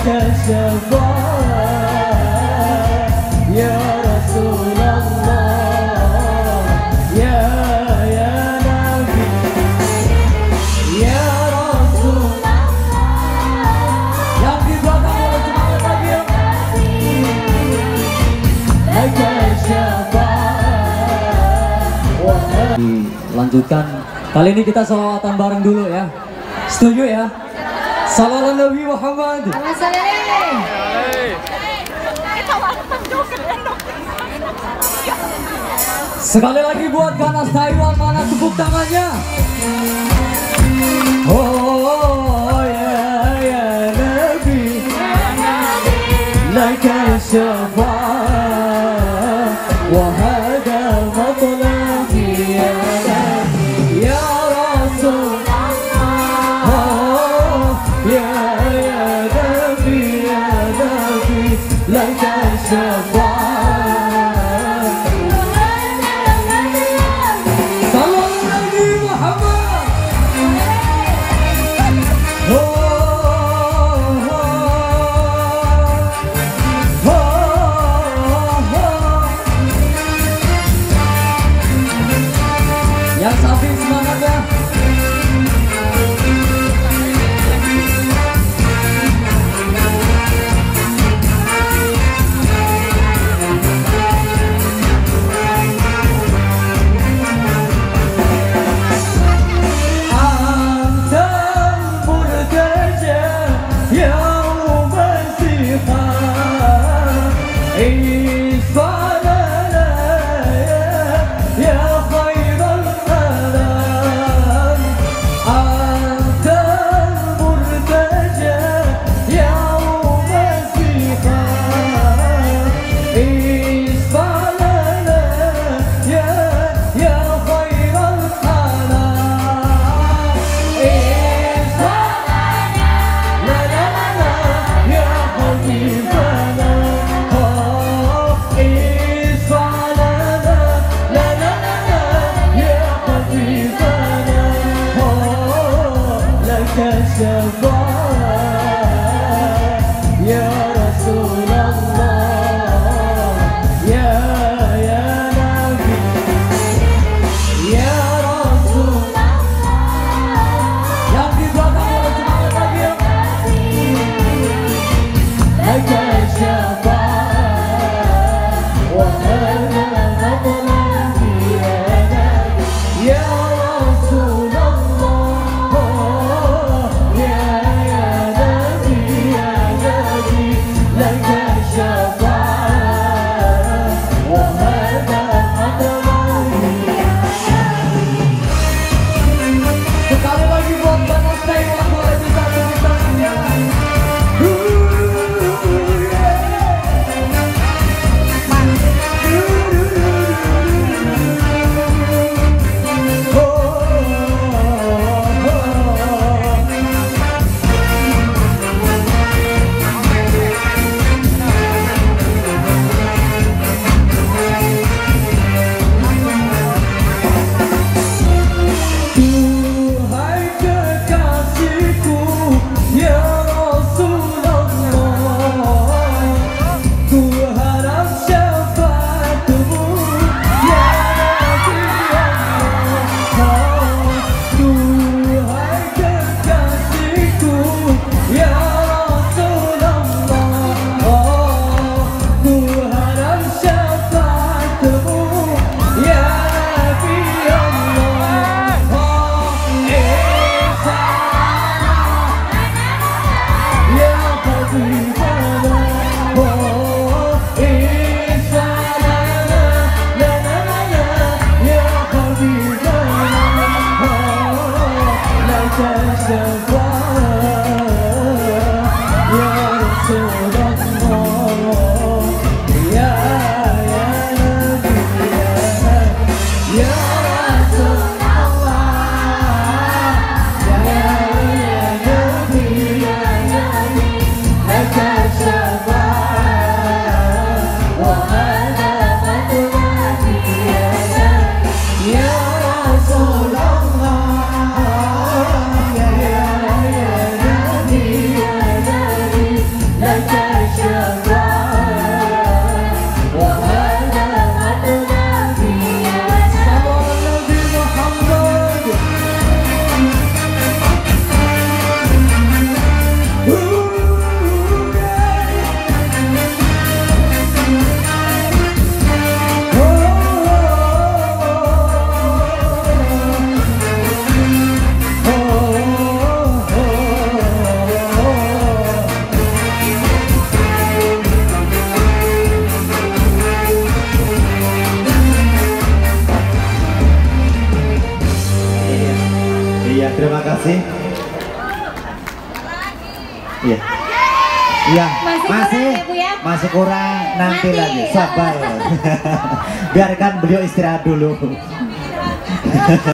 الشفاعة يا رسول الله يا نبي يا رسول الله yang di belakang harus semangat lagi ya لك الشفاعة. Dilanjutkan, kali ini kita sholawatan bareng dulu ya, setuju ya? Salawat Nabi Muhammad. Sekali lagi buat Ganas Taiwan, mana tepuk tangannya? Oh ya Nabi, laka syafa'ah wa hada matlabi ya Nabi ya Rasul ya Nabi laka syafa'ah. Salam Nabi Muhammad. Yang sapi semangat ya. kasih. Iya. Iya, masih kurang, nanti lagi, sabar. Biarkan beliau istirahat dulu.